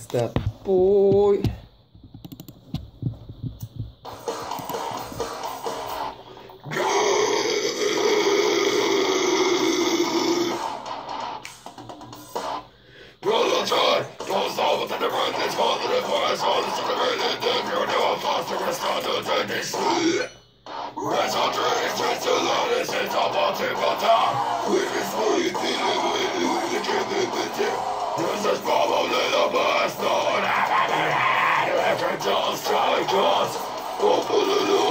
that boy. Don't stop with the different things, all the different all the celebrated thing, you're new and faster, we're starting to this. We're so dreams, just to learn this, it's all about to go down. We can see it, we can live with you. This is probably the best known. Every just strike us, open it up.